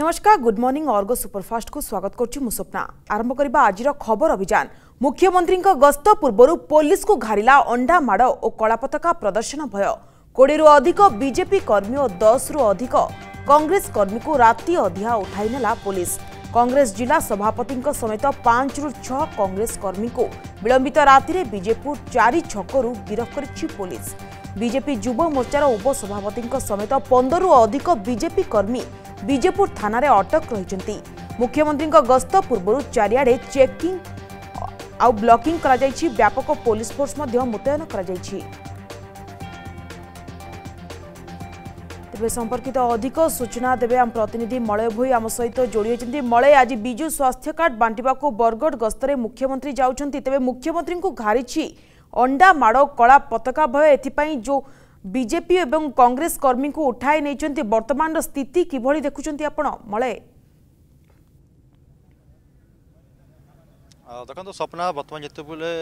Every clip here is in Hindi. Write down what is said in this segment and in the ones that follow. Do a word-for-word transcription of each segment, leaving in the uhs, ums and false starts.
नमस्कार गुड मॉर्निंग आर्गस सुपरफास्ट को स्वागत करुच्ची मु स्वप्ना। आरंभ करबा आजिर खबर अभियान। मुख्यमंत्री गस्त पूर्व पुलिस को घारिला अंडा माड़ और कला पताका प्रदर्शन भय। कोड़े रु अधिक बीजेपी कर्मी और दस रु अधिक कांग्रेस कर्मी को राति अधिया उठाई नेला पुलिस। कांग्रेस जिला सभापति समेत पांच रु छह कांग्रेस कर्मी को विलंबित राति बीजेपुर चारि छकु गिरफ्त करिछि पुलिस। बीजेपी युव मोर्चार उपसभापति समेत पंद्रह रु अधिक बीजेपी कर्मी बीजेपुर थाना रे अटक रही। मुख्यमंत्री गस्त पूर्व चारिआडे चेकिंग आउ ब्लॉकिंग करा जायछि। व्यापक पुलिस फोर्स मध्य मुतयन करा जायछि। तेबे संपर्कित अधिक सूचना देवे आम प्रतिनिधि मलय भोई आम सहित जोड़ी होती। मलय आज बिजु स्वास्थ्य कार्ड बांटिबा को बरगड़ गस्तरे मुख्यमंत्री जाउछंती। तेबे मुख्यमंत्री को घारिछि अंडा माड़ कला पताका भय। एथिपाई जो बीजेपी एवं कांग्रेस कर्मी को उठाई नहीं वर्तमान स्थिति किभली देखुचंती आपण मलय? देखो सपना बर्तमान जिते बोले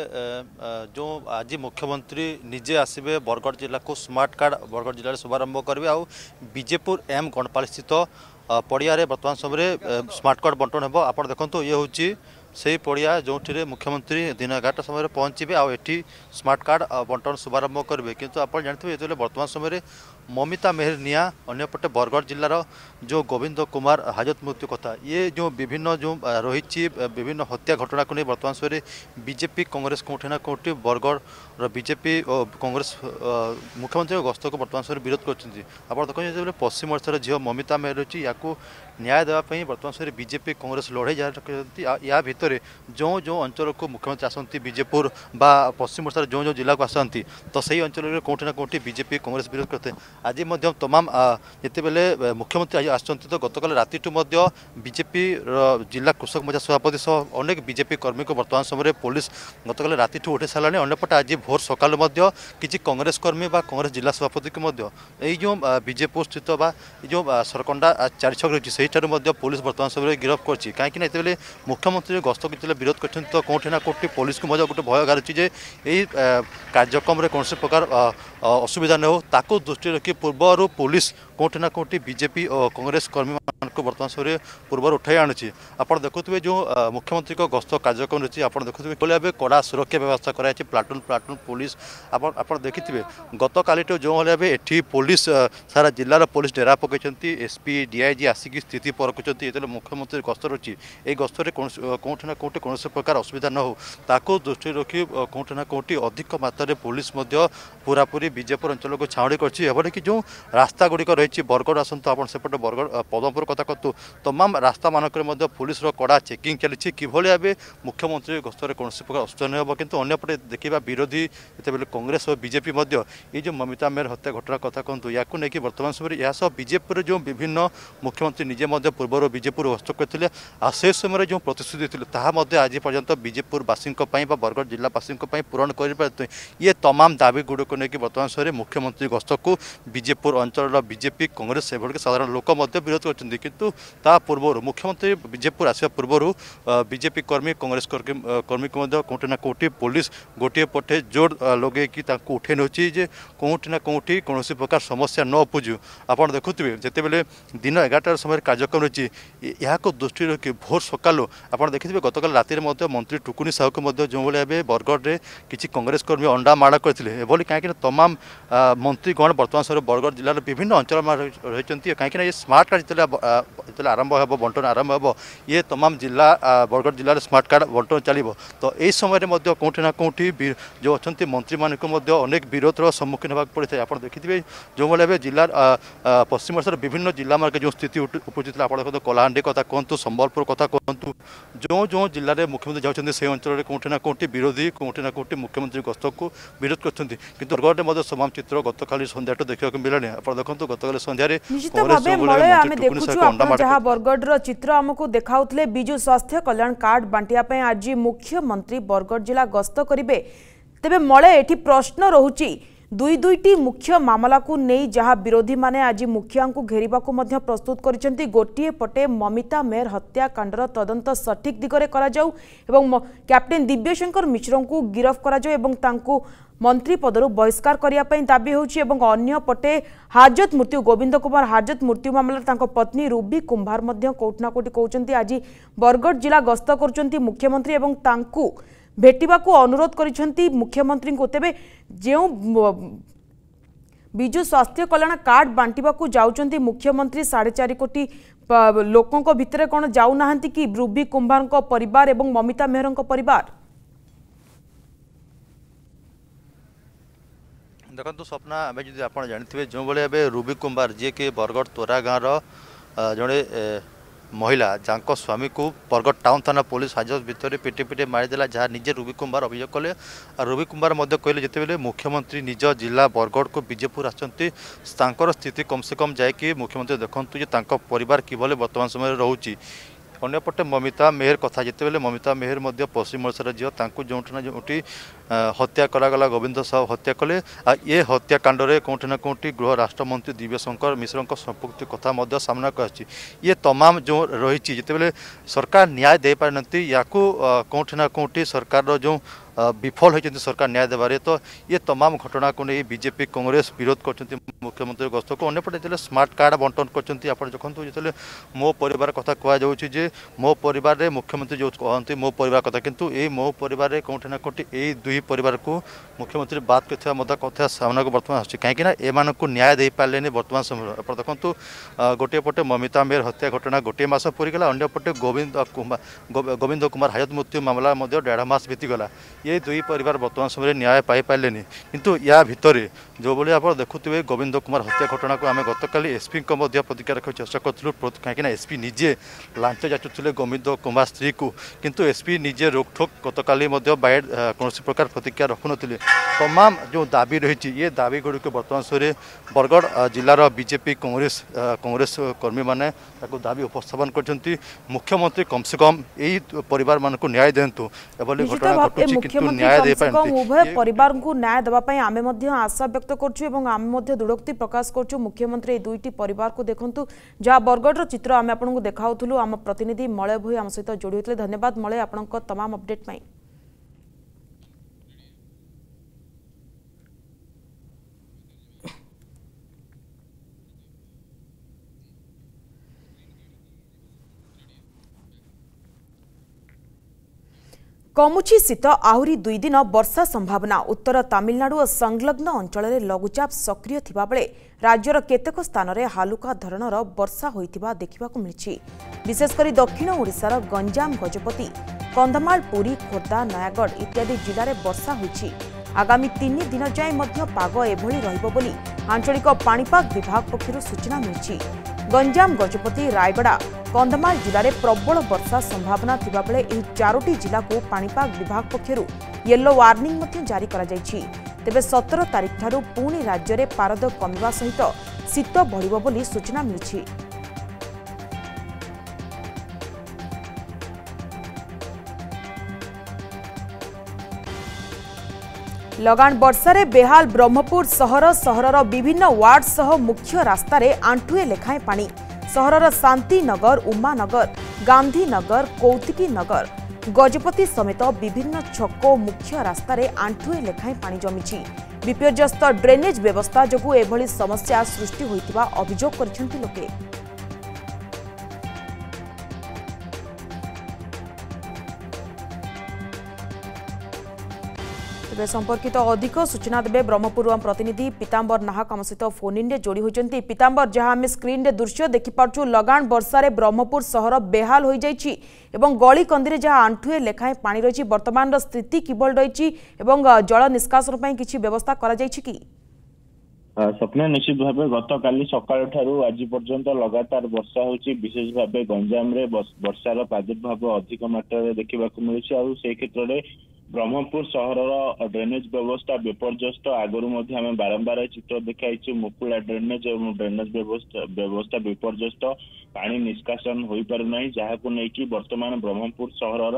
जो आज मुख्यमंत्री निजे आसबे बरगड़ जिला को स्मार्ट कार्ड बरगड़ जिले में शुभारंभ करेंगे। आ बीजेपुर एम गणपाल स्थित पड़िया बर्तमान समय स्मार्ट कार्ड बंटन हो। आप देखो ये हूँ से पड़िया जो मुख्यमंत्री दिन एगारटा समय पहुँचे आठी स्मार्ट कार्ड बंटन शुभारंभ करेंगे। किंतु आप जानते हैं बर्तमान समय ममिता मेहर निया अंपटे बरगड़ जिलार जो गोविंद कुमार हाजत मृत्यु कथा ये जो विभिन्न जो रही विभिन्न हत्या घटना को नहीं वर्तमान समय बीजेपी कांग्रेस कौटी ना कौटी बरगड़ बीजेपी और कांग्रेस मुख्यमंत्री गस्त को वर्तमान समय विरोध कर देखते पश्चिम ओडिशार झील ममिता मेहर रही या न्याय देवाई वर्तमान समय बीजेपी कांग्रेस लड़ाई जारी। या भितर जो जो अंचल को मुख्यमंत्री आसती बीजेपुर बा पश्चिम ओडिशार जो जो जिला को आसती तो सही अंचल कौटी ना कौटी बीजेपी कांग्रेस विरोध करते। आज तमाम जिते बेले मुख्यमंत्री आज आसछंती तो गतकाल राति बीजेपी जिला कृषक मोर्चा सभापति सह अनेक बीजेपी कर्मी को वर्तमान समय पुलिस गतकाल राति उठे सारे। अंपटे आज भोर सकाल किसी कांग्रेस कर्मी बा कांग्रेस जिला सभापति को जो बीजेपुर स्थित बा जो सरकंडा चारि छक रही से पुलिस वर्तमान समय गिरफ्त कर कहीं मुख्यमंत्री गस्त कितने विरोध कर तो कौटी ना कौटी पुलिस को गोटे भय गारुची जे यही कार्यक्रम कौन प्रकार असुविधा न हो ताको दृष्टि रखी पूर्वर पुलिस कौटी ना कौटी बीजेपी और कांग्रेस कर्मी को वर्तमान समय पूर्वर उठाई आणुची। आप देखुए जो मुख्यमंत्री को गस्त कार्यक्रम रही आप देखुए भाई कड़ा सुरक्षा व्यवस्था कराई प्लाटून प्लाटून पुलिस आप देखिए गत काली जो भाई एटी पुलिस सारा जिलार पुलिस डेरा पकई एसपी डीआईजी आसिक स्थिति परखुंट ये मुख्यमंत्री गस्त रही ये गस्तर कौटी ना कौटी कौन प्रकार असुविधा न हो ताको दृष्टि रखी कौटी ना कौटी अधिक मात्रा पुलिस पूरापूरी बीजेपुर अंचल को छाउड़ी कर कि जो रास्ता गुड़िक रही बरगड़ आसतु आप सेपटे बरगड़ पदमपुर कथा कहतु तमाम रास्ता मानक पुलिस कड़ा चेकिंग चली कि भाव मुख्यमंत्री गस्तर कौन प्रकार असुविधा नहीं हो। किंतु अंपटे देखा विरोधी जिते कांग्रेस और बीजेपी ये जो ममिता मेहर हत्या घटना कथा कहतु या नहीं वर्तमान समय यह बीजेपुर जो विभिन्न मुख्यमंत्री निजे पूर्व बीजेपुर गस्त करते से समय जो प्रतिश्रुति देते आज पर्यंत बीजेपुरवासी बरगड़ जिलावासी पूरण कर ये तमाम दाबी गुड़क नहीं वर्तमान समय मुख्यमंत्री गस्त को बीजेपुर अंचल बीजेपी कांग्रेस से साधारण लोक विरोध करते। किंतु ता पूर्व मुख्यमंत्री बीजेपुर आसा पूर्व बीजेपी कर्मी कांग्रेस कर्मी को कौटी ना कौटी पुलिस गोटे पटे जोर लगे कि उठे नौची जे कौटी ना कौटी कौन प्रकार समस्या न उपजु। आप देखुए जिते बेले दिन एगारटार समय कार्यक्रम रही यह दृष्टि रखी भोर सकालू आप देखिए गतकाल राति मंत्री टुकुनी साहू को जो भाई बरगढ़ में किसी कांग्रेस कर्मी अंडा माड़ करते कहीं तमाम मंत्रीगण वर्तमान समय बरगढ़ जिलार विभिन्न अंचल रही कहीं ये स्मार्ट कार्ड जिते आरंभ हो बंटन आरंभ हो ये तमाम जिला बरगढ़ जिले में स्मार्ट कार्ड बंटन चलो तो यही समय कौटी ना कौटी जो अच्छा मंत्री मानक अनेक विरोधर सम्मुखीन होगा पड़ता है। आप देखिए जो भाई जिलार पश्चिम ओडिशार विभिन्न जिला मार्ग जो स्थिति उपजी आप देखते कलाहांडी कथा कहतु संबलपुर कथा कहतु जो जो जिले में मुख्यमंत्री जाऊँच से अंचल कौटी ना कौटी विरोधी कौटी ना कौटी मुख्यमंत्री गस्त को विरोध करते। किंतु बरगढ़ समान चित्र गतकाली सन्ध्या देखा मिलानी आप देखते गतकाली सन्धार जहाँ बरगढ़ चित्र आमको देखाउतले बिजु स्वास्थ्य कल्याण कार्ड बांटिया आज मुख्यमंत्री बरगढ़ जिला गस्त करेंगे। तेबे मले एठी प्रश्न रहुची दुई दुईटी मुख्य मामला को नहीं जहां विरोधी माने आज मुखिया को घेरिबा को मध्य प्रस्तुत करिसेंती। गोटिए पटे ममिता मेयर हत्याकांडर तदंत सठिक दिगरे करा जाऊ एवं कैप्टेन दिव्यशंकर मिश्र को गिरफ करा जाऊ एवं तांको मंत्री पदरु बहिष्कार करिया पई दाबी होउची एवं अन्य पटे हाजत मृत्यु गोविंद कुमार हाजत मृत्यु मामला तांको पत्नी रूबी कुंभार मध्य कोटना कोटी कहउचंती आज बरगड़ जिला गस्त करचंती मुख्यमंत्री एवं तांको भेटिबा को अनुरोध करिसेंती मुख्यमंत्री को। तेबे जेउ बिजु स्वास्थ्य कल्याण कार्ड बांटिबा को जाउचंती मुख्यमंत्री साढ़े चार कोटी लोकों को भितरे कोन जाउ नाहंती कि रूबी कुंभार को परिवार एवं ममिता मेहर को परिवार। देखो स्वप्ना आम जी आप जानते जो भाई रूबी कुंभार जी कि बरगड़ तोरा गाँव जड़े महिला जहाँ स्वामी को बरगड़ टाउन थाना पुलिस हाजत भितर पिटी पिटी मारिदेला जहाँ निजे रूबी कुंभार अभियोग कले। रूबी कुंभार कहले जिते मुख्यमंत्री निज जिला बरगड़ को बीजेपुर आसर स्थिति कम से कम जाए मुख्यमंत्री देखु परिवार किभली वर्तमान समय रोचे। अंपटे ममिता मेहर कथा जिते ममिता मेहर पश्चिम ओडिशार झील जो जो हत्या करागला गोविंद साहू हत्या कले ये हत्याकांड में कौटी ना कौटी गृह राष्ट्रमंत्री दिव्यशंकर मिश्र संपुक्ति कथा सामना कर ये तमाम जो रही जिते सरकार न्याय दे पारि या कौटी ना कौटी सरकार जो विफल होती सरकार न्याय देवारे। तो ये तमाम घटना को नहीं बीजेपी कांग्रेस विरोध कर मुख्यमंत्री गस्त को अंपटे स्मार्ट कार्ड बंटन कर देखो जो मो परिवार कथा कहुचे मो परिवार मुख्यमंत्री जो कहते मो परिवार कथा किंतु ये मो परिवार कौटी ना कौटी यही दुई परिवार को मुख्यमंत्री बात करते मत कथा सामना को बर्तमान आस कहीं एम को न्याय दे पारे बर्तमान समय देखो गोटे पटे ममिता मेयर हत्या घटना गोटे मस पूरीगला अंपटे गोविंद कुमार गोविंद कुमार हाजत मृत्यु मामला डेढ़ मास बीतीगला। ये दुई परिवार बर्तमान समय न्याय पाई पारे किंतु या भितर जो भाई आप देखुए गोविंद कुमार हत्या घटना को आम गतकाली एसपी प्रतिक्रिया रखा चेष्टा करूँ कहीं एसपी निजे लांच जाचुले गोविंद कुमार स्त्री को किंतु एसपी निजे रोकठोक गतकाली बाइड कौन प्रकार प्रतिक्रिया रखु नी। तमाम जो दाबी रही ये दाबी गुड़िक बर्तमान समय बरगड़ जिलार बीजेपी कांग्रेस कांग्रेस कर्मी मैंने दाबी उपस्थापन कर मुख्यमंत्री कम से कम यही परिवार मान को न्याय दिंतु घटना घटू न्याय दे उभय परिवार को न्याय देवाई आम आशा व्यक्त करूँ दृढ़ोक्ति प्रकाश करूँ। मुख्यमंत्री दुईटी परिवार को देखु जहाँ बरगढ़ चित्र आम आपको देखाऊलु आम प्रतिनिधि मलय भोई आम सहित जोड़ी होते। धन्यवाद मलय आपण तमाम अपडेट पाई। कमुची शीत आहुरी दुई दिन वर्षा संभावना। उत्तर तमिलनाडु और संलग्न अंचल में लघुचाप सक्रिय थिबा बेले राज्यर केतेक स्थान में हालुका धरणर वर्षा होइथिबा देखिबाकु मिलिछि। विशेषकर दक्षिण ओडिशार गंजाम गजपति कंधमाल पुरी खोर्धा नयागढ़ इत्यादि जिले में वर्षा होइछि। आगामी तीन दिन जाए मध्य पाग एभली रहिबो बोली आंचलिक पाणीपाग विभाग पक्षरु सूचना मिलिछि। गंजाम गजपति रायगड़ा कंधमाल जिले में प्रबल वर्षा संभावना थिबा बेले एही चारोटी जिला को पाणीपाग विभाग पक्षरु येलो वार्निंग मध्य जारी करा जायछि। तेबे सत्रह तारिख ठारू पुणी राज्य में पारद कमिबा सहित शीत बढ़िबो बोली सूचना मिलिछि। लगान वर्षा रे बेहाल ब्रह्मपुर सहर सहरर विभिन्न वार्ड सह मुख्य रास्ता रे आंठुए लेखाएं पानी। सहरर शांतिनगर उमानगर गांधीनगर कौतिकी नगर गजपति समेत विभिन्न छक मुख्य रास्ता रे आंठुए लेखाएं पानी जमिछि। विपर्यस्त ड्रेनेज व्यवस्था जोगु एभली समस्या सृष्टि होइतिबा अभियोग करछन्ति लोके। संपर्कित अधिक सूचना देवे ब्रह्मपुर प्रतिनिधि पीतांबर नाहक आम सहित फोन इन जोड़ी होती। पीतांबर जहां आम स्क्रीन रे दृश्य देखिपु लगान वर्षा रे ब्रह्मपुर सहर बेहाल हो जाइछि एवं गली कंदी जहां आंठुए लेखाएं पानी रही वर्तमान स्थिति किभल रही जल निष्कासन पर किसी व्यवस्था करा जाइछि कि? स्वप्न निश्चित भाव गत काली सकाळ ठारू आज पर्यंत लगातार वर्षा होची। विशेष भाव गंजाम रे वर्षार प्रादुर्भाव अधिक मात्रा देखा मिलूँ और से क्षेत्र में ब्रह्मपुर सहर ड्रेनेज व्यवस्था विपर्यस्त। आगुरी आम बारंबार चित्र देखा मुकुला ड्रेनेज और ड्रेनेज व्यवस्था व्यवस्था विपर्यस्त पानी निष्कासन हो पारना जहाँ को लेकिन वर्तमान ब्रह्मपुर सहर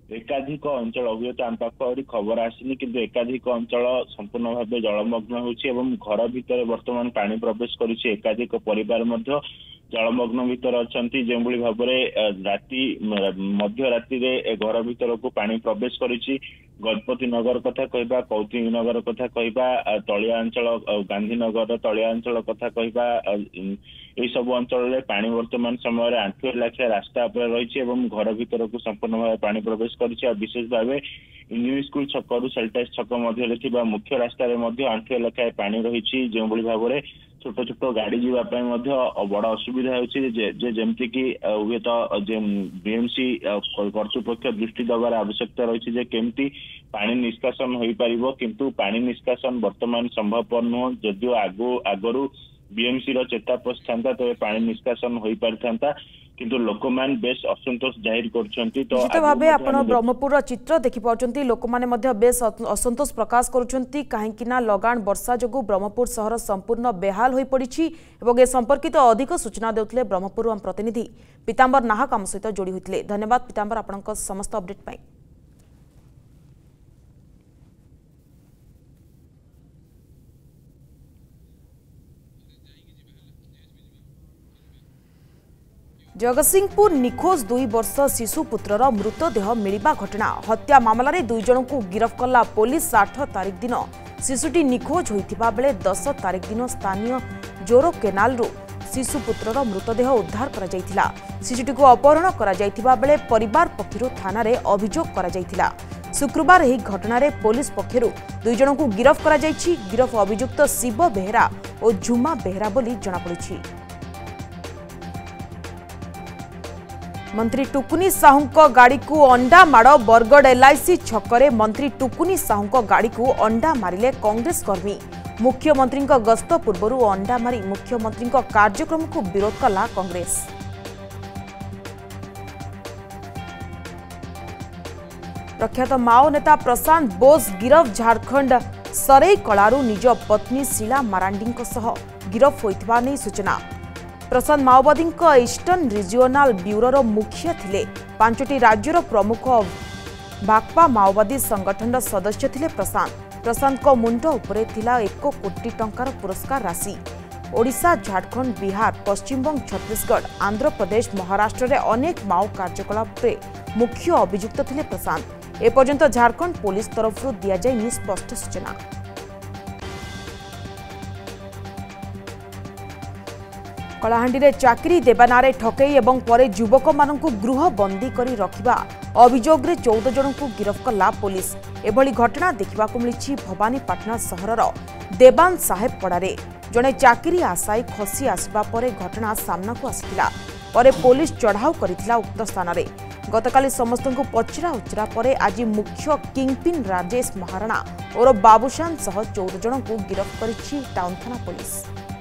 एकाधिक अंचल हुए तो आम पाख खबर आसनी किंतु एकाधिक अंचल संपूर्ण भाव जलमग्न होछि एवं घर भितर वर्तमान पानी प्रवेश करुछि एकाधिक परिवार मध्य जलमग्न भितर अछंती जेभଳି भाबरे राति मध्य राति रे घर भितर को पानी प्रवेश करुछि गजपति नगर कथा कहबा कौतिक नगर कथा कहबा तलिया अंचल गांधीनगर तलिया अंचल कथा कहबा ए सब अंचल रे पानी वर्तमान समय रे आंठुए लाखिया रास्ता पर रही एवं घर भितर को संपूर्ण भाव पानी प्रवेश करुछि और विशेष भाव इंग्लिश स्कूल छक रु सेल्टाइस छक मध्य मुख्य रास्ता रे मध्य आंठुए लाखिया पानी रही जेभଳି भाव छोट छोट गाड़ी जीवाई बड़ असुविधा होती जमती कि हुए तो बीएमसी कर्तृपक्ष दृष्टि दबार आवश्यकता रही केमती पानी निष्कासन हो पार किंतु पानी निष्कासन वर्तमान संभवपर नुह जदिव आगु आगरू बीएमसी रो चेता पछता तेज पानी निष्कासन हो पारि था किंतु लोक मान बेस असंतोष जाहिर करछंती तो निश्चित भाबे आपण ब्रह्मपुर चित्र देखि पाउछंती लोक माने मध्य बेस असंतोष प्रकाश करूछंती काहेकि ना लगान वर्षा जगु ब्रह्मपुर शहर संपूर्ण बेहाल होई पड़िछि एवं ए संपर्कित अधिक सूचना देउतले ब्रह्मपुर हम प्रतिनिधि पीतांबर नाहक हम सहित जोड़ी होइतले। धन्यवाद पीतांबर आपनक समस्त अपडेट पाई। जगतसिंहपुर निखोज दुई वर्ष शिशु पुत्रर मृतदेह मिलिबा घटना हत्या मामलारे दुई जन को गिरफ्त कला पुलिस। आठ तारिख दिन शिशुटी निखोज होइथिबा बेले दस तारिख दिन स्थानीय जोरो केनाल रु शिशु पुत्रर मृतदेह उद्धार करा जायथिला। शिशुटी को अपहरण करा जायथिबा बेले परिवार पक्षरु थाना रे अभियोग करा जायथिला। शुक्रवार एही घटना रे पुलिस पक्षरु दुई जन को गिरफ्त करा जायछि। गिरफ्त अभियुक्त शिव बेहेरा और झुमा बेहेरा बोली जणा पड़िछि। मंत्री टुकुनी साहू गाड़ी को अंडा माड़ बरगड़ एलआईसी छकरे मंत्री टुकुनी साहू गाड़ी को अंडा मारिले कांग्रेस कर्मी। मुख्यमंत्री गस्त पूर्व अंडा मारी मुख्यमंत्री कार्यक्रम को विरोध कला कांग्रेस। प्रख्यात माओ नेता प्रशांत बोस गिरफ झारखंड सरेई कलारू निज पत्नी शीला मारांडी सह गिरफ होइथिबा नै सूचना। प्रशांत माओवादी ईस्टर्न रिजियोनाल ब्यूरोर मुख्य थिले। पांचटी राज्यर प्रमुख भाकपा माओवादी संगठन सदस्य थिले प्रशांत। प्रशांत को मुंड उपरे थिला एक कोटी टंकार पुरस्कार राशि। ओडिशा झारखंड बिहार पश्चिमबंग छत्तीसगढ़ आंध्र प्रदेश महाराष्ट्र रे अनेक माओ कार्यकलाप मुख्य अभियुक्त थिले प्रशांत। एपर्यंत झारखंड पुलिस तरफ दिया जायनि स्पष्ट सूचना। कलाहांडी रे चाकरी देवा नारे ठकई एवं परे युवक मानकु गृह बंदी करी रखिबा अभियोग रे चौदह जन को गिरफ्त कला पुलिस। एभली घटना देखा मिली भवानीपाटना सहरर देवान साहेब पड़ारे जड़े चाकरी आशाई खसी आसवा परे घटना सामना को आसिथिला। परे पुलिस चढ़ाऊ करिथिला उक्त स्थान रे। गतकाली समस्त को पचरा उचरा परे आज मुख्य किंगपिन राजेश महाराणा और बाबूशान सह चौदह जन को गिरफ्त करिछि टाउन थाना पुलिस।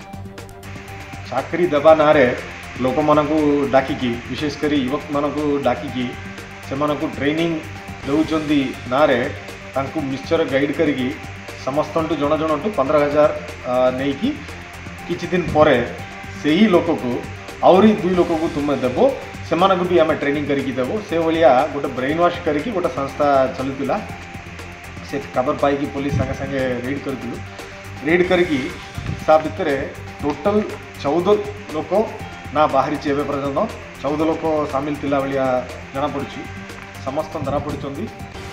चाकरी देवा ना लोक मानू डाकिकी विशेषकर युवक मानू डाकिकी से मानू ट्रेनिंग दौरान ना मिक्सचर गाइड करी समस्त जन जन पंद्रह हजार नहीं कि किछि दिन पर से ही लोक को आहरी दुई लोक को तुम देव से भी आम ट्रेनिंग करके देव से भाया गोटे ब्रेन वाश करके गोटे संस्था चलूला से खबर पाई पुलिस संगे संगे रेड करूँ रेड करके ता भितर टोटल चौदह लोक ना बाहरी एवं पर्यटन चौदह लोक सामिल थिला भाया जना पड़ी समस्त धरा पड़ी।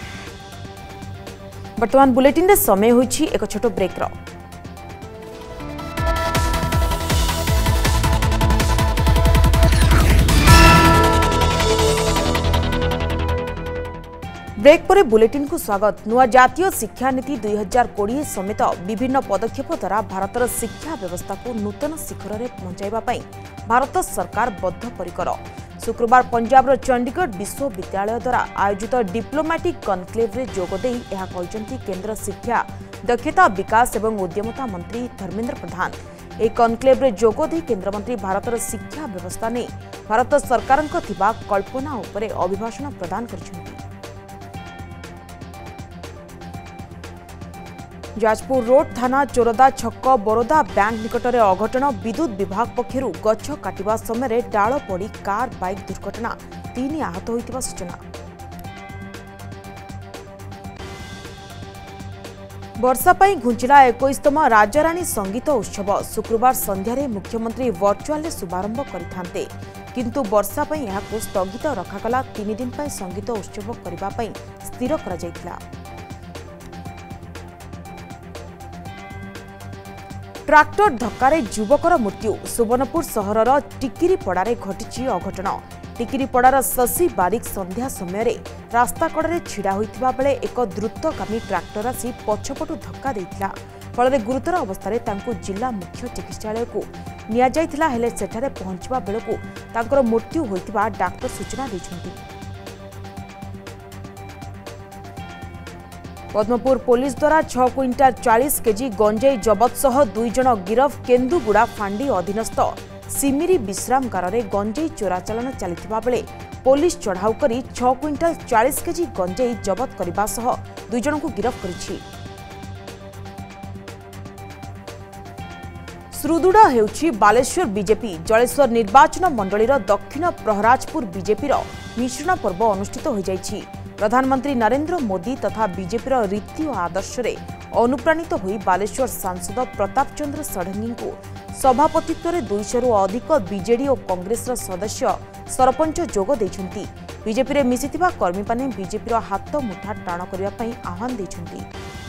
वर्तमान बुलेटिन रे समय होइछि एक छोट ब्रेक रो। ब्रेक पर बुलेटिन को स्वागत। नुआ जातीय शिक्षा नीति दुई हजार कोड़े समेत विभिन्न पदक्षेप द्वारा भारतर शिक्षा व्यवस्था को नूतन शिखर में पहुंचाइबा पई भारत सरकार बद्धपरिकर। शुक्रवार पंजाब चंडीगढ़ विश्वविद्यालय द्वारा आयोजित डिप्लोमैटिक कनक्लेव रे जोगदे यह कहते केंद्र शिक्षा दक्षता विकास एवं उद्यमता मंत्री धर्मेंद्र प्रधान। एक कनक्लेव रे जोगदे केंद्र मंत्री भारतर शिक्षा व्यवस्था ने भारत सरकार कल्पना उपरे अभिभाषण प्रदान करछन्ति। जाजपुर रोड थाना चोरदा छक बरोदा बैंक निकटरे अघटन विद्युत विभाग पक्षरु गछ काटिबा समय डाल पड़ी कार बाइक दुर्घटना तीन आहत होइतिबा सूचना। वर्षा पाई घुंचिला इक्कीसतम राजाराणी संगीत उत्सव शुक्रवार संध्यारे मुख्यमंत्री वर्चुअल शुभारंभ करिथांते किंतु वर्षा पाई यहाको स्थगित रखागला तीन दिन पाई संगीत उत्सव करबा पाई स्थिर करा जायतिला। ट्राक्टर धक्कारे युवकर मृत्यु सुवर्णपुर सहरर टिकिरीपड़ारे घटिछि अघटन। टिकिरीपड़ार शशि बारिक संध्या समय रास्ता कड़े छिड़ा होइथिबा बेले एक द्रुतगामी ट्राक्टर आसी पछपटु धक्का देइथिला फल गुरुतर अवस्था तांकु जिला मुख्य चिकित्सालय को निया जाइथिला हेले सेठारे पहुंचबा बेलकु तांकर मृत्यु होइथिबा डाक्टर सूचना दैछन्ति। पद्मपुर पुलिस द्वारा छह क्विंटाल चालीस केजी गंजेई जबत सह दुई जन गिरफ केन्दुगुड़ा फांडी अधीनस्थ सिमिरी विश्राम गारे गंजेई चोराचालान चलिथिबा बेले पुलिस चढ़ाऊ करी छह क्विंटाल चालीस केजी गंजेई जबत करबा सह दुई जन को गिरफ करिछि। सुदृढ़ हेउछि बालेश्वर बीजेपी जलेश्वर निर्वाचन मंडलीर दक्षिण प्रहराजपुर बीजेपीर मिश्रण पर्व अनुष्ठित हो जाइछि। प्रधानमंत्री नरेंद्र मोदी तथा बीजेपीर रीति और आदर्श रे अनुप्राणित होई बालेश्वर सांसद प्रताप चंद्र षडंगी को सभापतित्व में दुईश रु अधिक बीजेडी और कांग्रेस सदस्य सरपंच जोग देइछन्ति। बीजेपी रे मिसिथिबा कर्मी माने बीजेपीर हाथ मुठा टाण करिबा पई आह्वान देइछन्ति।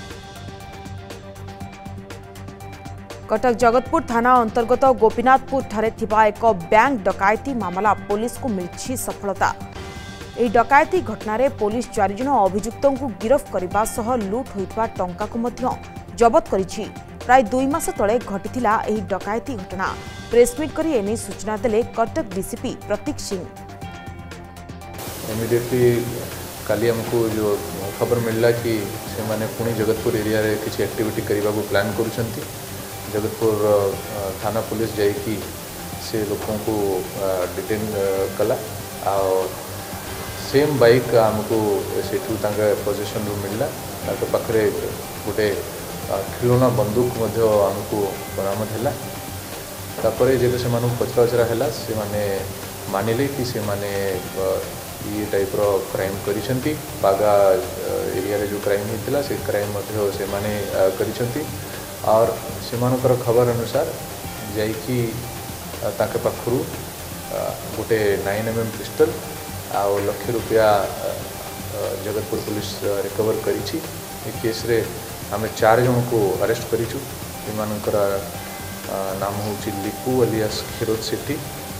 कटक जगतपुर थाना अंतर्गत गोपीनाथपुर ठारे थिबा एक बैंक डकायती मामला पुलिस को मिली सफलता। एही डकायती घटना पुलिस चार जन अभियुक्तों को गिरफ करने सह लुट होइतबा टंका को मध्य जबत करिछि। प्राय दुई मास तले घटिथिला एही डकायती घटना। प्रेसमिट करी एने सूचना देले कटक डीसीपी प्रतीक सिंह। इमीडिएटली काली हमको जो खबर मिलला कि से माने पुणी जगतपुर एरिया रे किसी एक्टिविटी करबा को प्लान करूछंती। जगतपुर थाना पुलिस जाई कि से लोगों को डिटेन कला और सेम बाइक आमको सेठू पोजिशन रू मिलला पाखे गोटे खिलौना बंदूक आमको बरामद है। तापर जब से पचराउचरा है से माने मानिले कि से माने ये टाइप रो क्राइम करिसेंती। बागा एरिया रे जो क्राइम होता से क्राइम से माने करिसेंती और सेमानकर खबर अनुसार जाइकी ताके पाखरु गोटे नाइन एम एम पिस्टल आ लक्ष रुपया जगतपुर पुलिस रिकवर करिछि। ए केस रे आमे चार जन को अरेस्ट करिछु। सेमानकर नाम होछि लिपू अलियास खिरोज सेठी।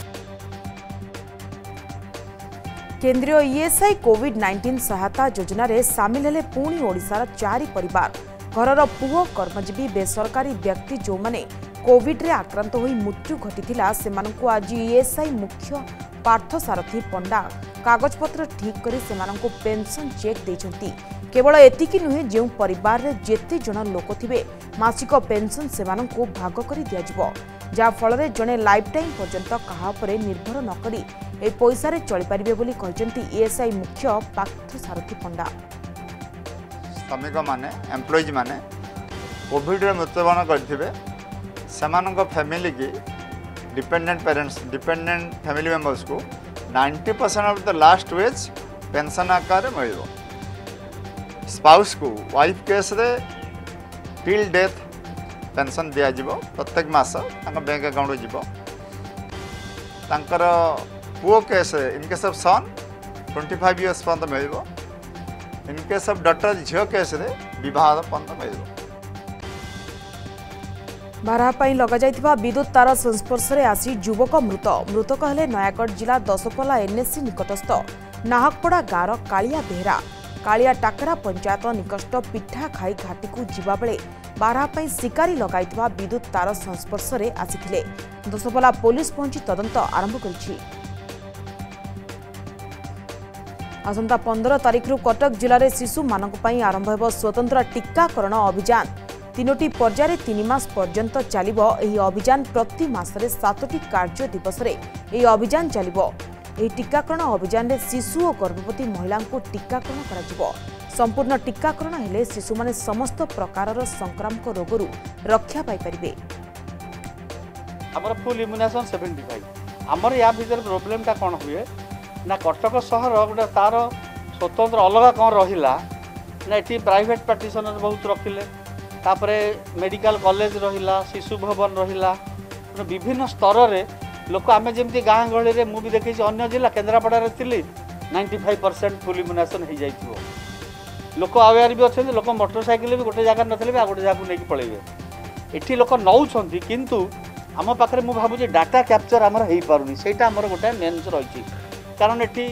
केंद्रीय ईएसआई कोविड नाइंटीन सहायता योजना रे सामिल हेले पुणी ओडिशार चारि परिवार। घरर पुओ कर्मजीवी बेसरकारी व्यक्ति जो माने कोविड रे आक्रांत होई मृत्यु घटिथिला सेमानकु आज ईएसआई मुख्य पार्थसारथी पंडा कागजपत्र ठीक करी सेमानकु पेंशन चेक देइछंती। केवल एतिकी नुहे जो परिवार रे जेते जन लोक थिबे मासिक पेंशन सेमानकु भाग करी दियाजिबो जा फल रे जने लाइफ टाइम पर्यंत कहा परे निर्भर न करी ए पैसा रे चली परिबे बोली कहचंती ईएसआई मुख्य पार्थसारथी पंडा। श्रमिक माने एम्प्लॉइज माने कोविड रे मृत्युवरण करथिबे सेमानक फैमिली की dependent parents dependent family members को ninety percent of the last wage pension आकार मिलिबो। स्पाउस को वाइफ केस रे टिल डेथ पेंशन दिया जिवो प्रत्येक मास तांका बैंक अकाउंट जिवो। तांकर पुओ case in case of son पच्चीस इयर्स पर्यंत मिलिबो। इन केस ऑफ डॉक्टर झियो केस रे विवाह पर्यंत मिलिबो। बारहा पाई लगा जाइथिबा विद्युत तार संस्पर्श रे आसी युवक मृत। मृतक हेले नयागढ़ जिला दसपल्ला एनएससी निकटस्थ नाहकपड़ा गाँर कालिया बेहरा। कालिया टाकरा पंचायत निकट पिठा खाई घाटी को जीवा बेले बारहा पाई शिकारी लगाइथिबा विद्युत तार संस्पर्श रे आसीथिले। दसपल्ला पुलिस पहुंची तदंत आरंभ करिछि। आसंता पंद्रह तारिख रु कटक जिले में शिशु मानक पई आरंभ हेबो स्वतंत्र टीकाकरण अभियान। तीनोटी पर्याय तीन मास पर्यंत चलिबो। एही अभियान प्रति मासरे सातटी कार्य दिवस रे एही अभियान चलिबो। एही टीकाकरण अभियान रे शिशु और गर्भवती महिला को टीकाकरण कराजिबो। संपूर्ण टीकाकरण हेले शिशु माने समस्त प्रकारर संक्रामक रोगरु रक्षा पाई परिबे। हमर फुल इम्युनाइजेशन सेवेंटी फाइव। हमर या भीतर प्रॉब्लम ता कोन हुए ना कटक सहर गोटे तार स्वतंत्र अलग कौन रहा ना ये प्राइवेट प्राक्टिशनर बहुत रखिले तापरे मेडिकल कॉलेज रहिला शिशु भवन रहिला विभिन्न स्तर रे लोक आमे जेमती गाँ गहली रे मु भी देखी अन्य जिला केन्द्रापड़ा रे थिली ninety five percent full immunisation हो जाइथिबो लोक अवेयर भी अच्छे लोक मोटरसाइकिल भी गोटे जगह नथिले आ गोटे जगह नहीं पळेबे एठी लोक नौछंती किंतु आम पाखरे मु भाबुची डाटा कैप्चर हमर हेई पारुनी सेटा हमर गोटे मेन रहिछि कारण एठी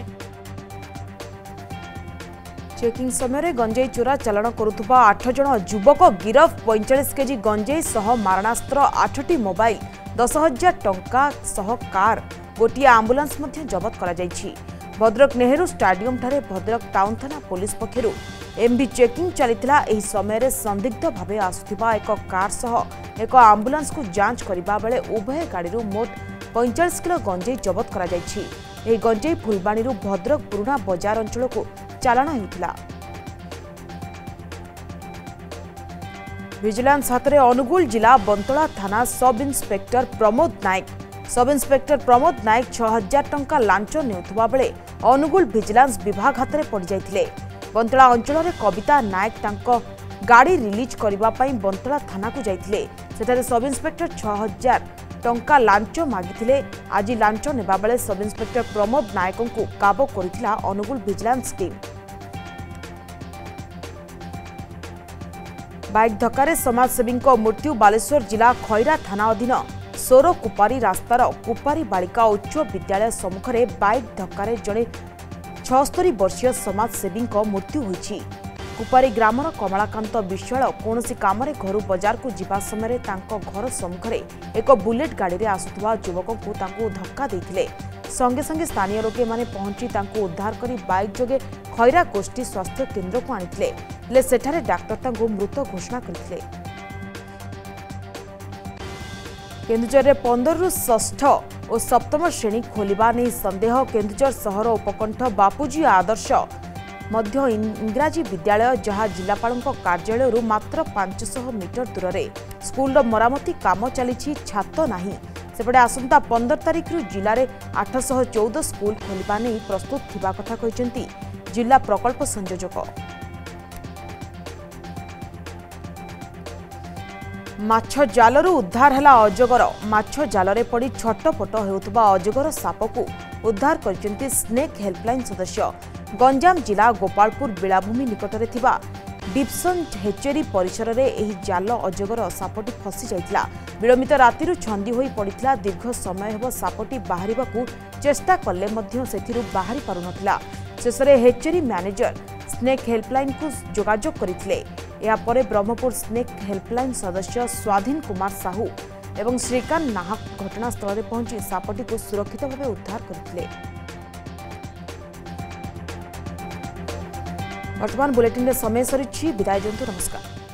चेकिंग समय गंजेई चोरा चालाण करुवा आठ जन युवक गिरफ पैंचाश केजी गंजेई सह मारणास्त्र आठटी मोबाइल दस हजार टंका सह कार गोटे आंबुलांस जबत करा जायछि। भद्रक नेहरू स्टाडियम ठारे भद्रक टाउन थाना पुलिस पक्षरु एमबी चेकिंग चलिथिला। एही समय संदिग्ध भावे आसुथिबा एक कार सह एक आंबुलांस को जांच करिबा बेले उभय गाड़ी मोट पैंचाश किलो गंजेई जबत करा जायछि। एही गंजेई फुलबाणी भद्रक पुराणा बजार अंचल को चालाण हेउथिला। विजिलेंस हाथ में अनुगुल जिला बंतला थाना सब इन्स्पेक्टर प्रमोद नायक सब इन्स्पेक्टर प्रमोद नायक छह हजार टंका लांच नेउथबा बेले अनुगुल विजिलेंस विभाग हाथ में पड़ जाइथिले। बंतला अंचल में कविता नायक तांको गाड़ी रिलीज करबा पई बंतला थाना को जाइथिले। सेठारे सब इन्स्पेक्टर छह हजार टंका लांच मागिथिले। आज लांच नेबा बेले सब इन्स्पेक्टर प्रमोद नायक को काबू करिथिला अनुगुल विजिलेंस टीम। बाइक धक्का समाजसेवी मृत्यु बालेश्वर जिला खैरा थाना अधीन सोरो कुपारी रास्तार कुपारी बालिका उच्च विद्यालय सम्मुख में बाइक धक्का जड़े छस्तरी वर्षीय समाजसेवी मृत्यु होइछि। कुपारी ग्रामर कमलाकांत विश्वाल कौन काम घर बजार को जीवा समय घर सम्मुख में एक बुलेट गाड़ी में आसुवा युवक को धक्का देते संगे संगे स्थानीय लोके माने पहुंची उद्धार कर बाइक जोगे खैरा गोष्ठी स्वास्थ्य केन्द्र को आनिथिले। सेठारे डाक्टर तांको मृत घोषणा करथिले। केन्दुझर में पंद्रह रु षष्ठ और सप्तम श्रेणी खोलिबा नहीं संदेह। केन्दुझर सहर उपकंठ बापूजी आदर्श मध्य इंग्राजी विद्यालय जहाँ जिलापाल कार्यालय मात्र पांच सौ मीटर दूर में स्कूल मरामती काम चली छात नहीं। सेपटे आसंता पंद्रह तारिख जिले में आठ सौ चौदह स्कूल खोलिबा नहीं प्रस्तुत थिबा कथा कहिसेंती जिला प्रकल्प संयोजक। माछ जालरू उद्धार हैला अजगर। माछ जालरे पड़ी छटपट हेउथबा अजगर साप को उद्धार करचंती स्नेक हेल्पलाइन सदस्य। गंजाम जिला गोपालपुर बेलाभूमि निकटरे थिबा डिप्सन हेचेरी परिसर में एही जाल अजगर सापटी फसी जाइतिला। विलंबित रातिरु छंदी होई पड़िथिला। दीर्घ समय हेब सापटी बाहरिबाकू चेष्टा कले मध्य सेथिरु बाहरी पारु नथिला। शेषरे हेचेरी मैनेजर स्नेक हेल्पलाइन को जोगाजोग करथिले। या परे ब्रह्मपुर स्नेक हेल्पलाइन सदस्य स्वाधीन कुमार साहू एवं श्रीकांत नाहक घटनास्थल में पहुंची सापटी को सुरक्षित भाव उद्धार करथिले। वर्तमान बुलेटिन समय सरी विदाय जंतु नमस्कार।